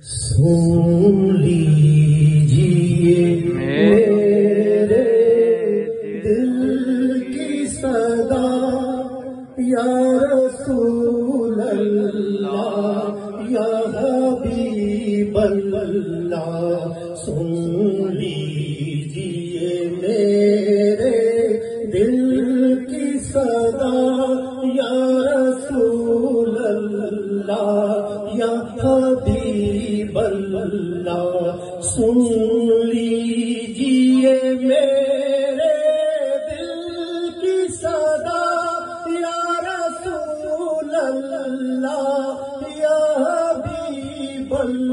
سن لیجیے میرے دل کی صدا یا رسول اللہ یا حبیب اللہ سن لیجیے میرے دل کی صدا یا رسول اللہ یا حبیب اللہ سن لیجیے میرے دل کی صدا یا رسول اللہ یا حبیب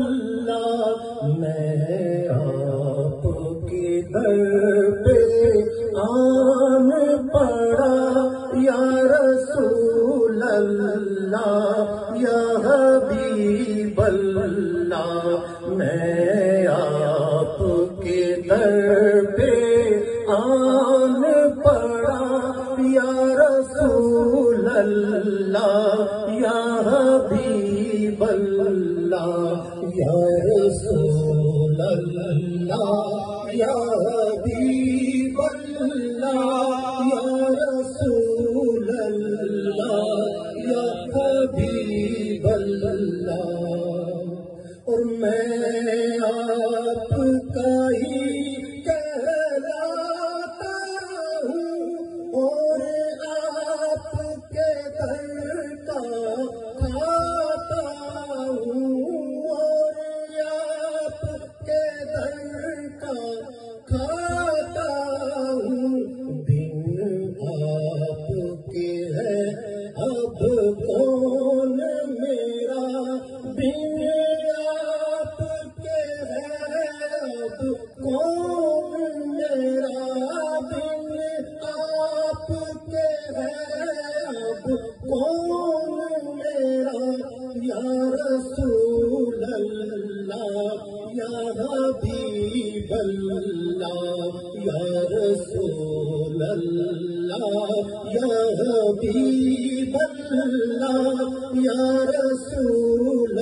اللہ میں آپ کے در پہ آن پڑا یا رسول اللہ یا حبیب اللہ میں آپ کے در پہ آن پڑا یا رسول اللہ یا حبیب اللہ یا رسول اللہ یا حبیب اللہ یا رسول اللہ یا حبیب اللہ اور میں آپ کا ہی کہلاتا ہوں اور آپ کے در کا کھاتا ہوں اور آپ کے در کا کھاتا ہوں بن آپ کے ہے اب کون میرا بن آپ کے ہے اب کون میرا بن آپ کے ہے اب کون میرا یا رسول اللہ یا حبیب اللہ یا رسول اللہ یا حبیب اللہ یا رسول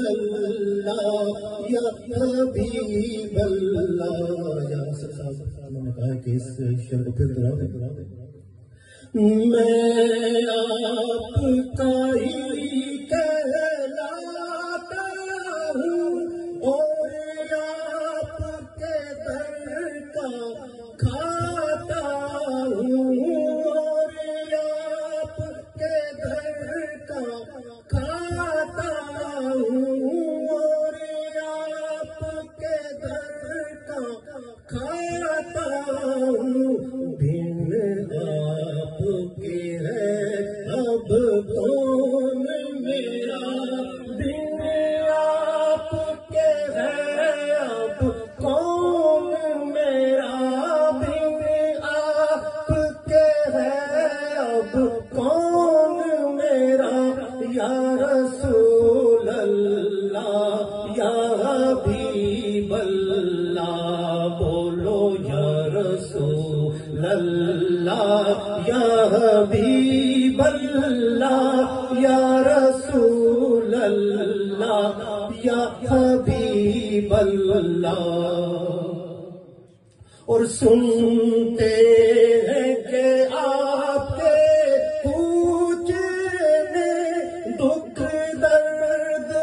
اللہ یا حبیب اللہ یا نے کہا کہ اس شعر کو پھر دہرا دیں میں آپ کا ہی کہلاتا ہوں اور آپ کے در کا کھاتا ہوں اور آپ کے در کا کھاتا ہوں اور آپ کے در کا کھاتا ہوں بن آپ کے ہے اب کون میرا بن آپ کے ہے اب کون میرا بن آپ کے ہے اب کون میرا یا رسول اللہ یا حبیب اللہ بولو یا رسول اللہ یا حبیب اللہ یا رسول اللہ یا حبیب اللہ اور سنتے ہیں کہ آپ کے پوچھنے دکھ درد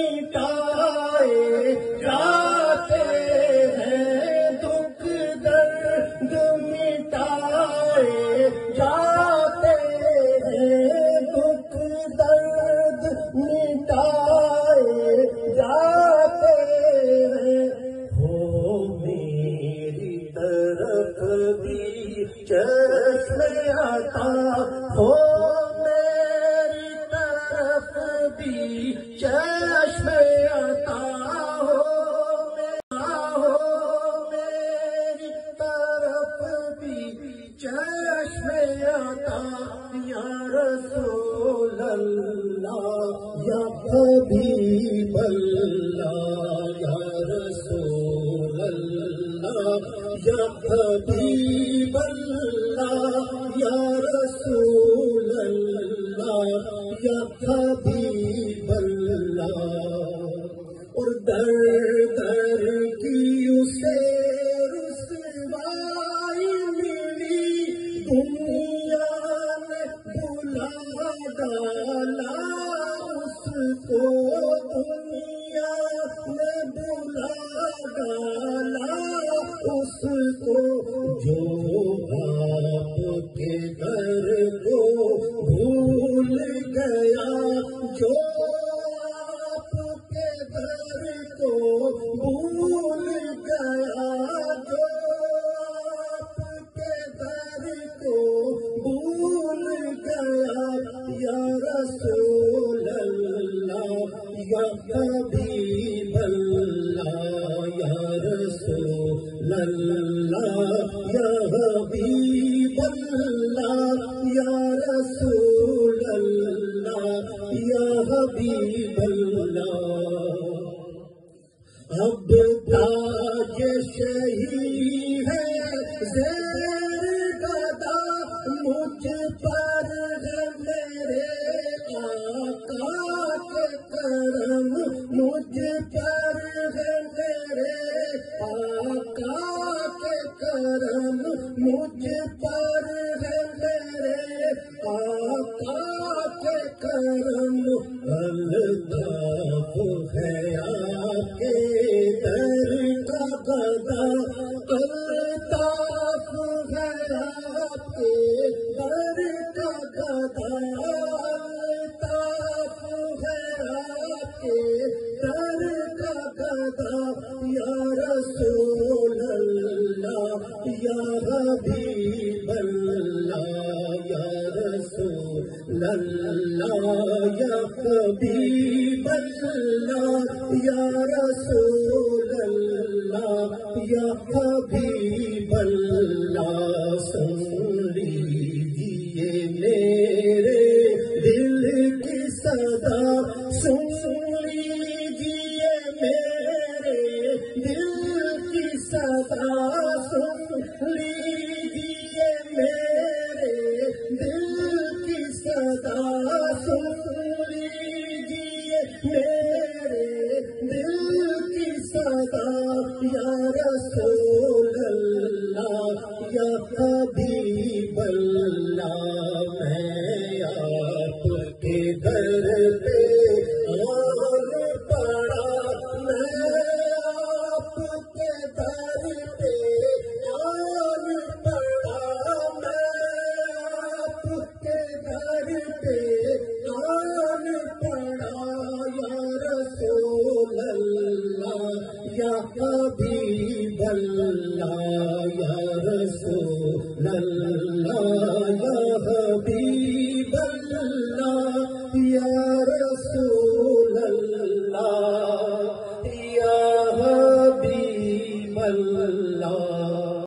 مٹائے جاتے ہیں دکھ درد مٹائے جاتے ہیں دکھ درد مٹائے جاتے ہیں ہو میری طرف بھی چشم عطا ہو میری طرف بھی چشم عطا ہو میری طرف بھی چشم عطا یا رسول اللہ یا حبیب اللہ یا رسول اللہ یا حبیب اللہ یا رسول اللہ یا حبیب اللہ اور در در کی اسے رسوائی ملی، دنیا نے بلا ڈالا اس کو، دنیا نے بلا ڈالا اس کو، جو آپ کے در کو بھول گیا، جو آپ کے در کو بھول گیا، جو آپ کے در کو بھول گیا، یا رسول اللہ یا حبیب اللہ، یا رسول اللہ یا حبیب اللہ، یا رسول اللہ یا حبیب اللہ۔ اب تاج شہی ہے زیر گدا، مجھ پر ہے میرے آقا کے کرم، مجھ پر ہے میرے آقا کے کرم، مجھ پر ہے میرے آقا کے کرم، الطاف ہے آپ کے در کا گدا، الطاف ہے آپ کے در کا گدا، الطاف ہے آپ کے در کا گدا، یا رسول اللہ یا حبیب اللہ، یا رسول اللہ یا حبیب اللہ، یا رسول اللہ یا حبیب اللہ۔ سن لیجیے میرے دل کی صدا، سن لیجیے میرے دل کی صدا، سن لیجیے میرے دل کی صدا، سن لیجیے میرے دل کی صدا، یا رسول اللہ یا حبیب اللہ۔ میں آپ کے در پہ آن پڑا، میں آپ کے در پہ آن پڑا، میں آپ کے در پہ آن پڑا، یا رسول اللہ یا حبیب اللہ، یا رسول اللہ یا حبیب اللہ، یا رسول اللہ۔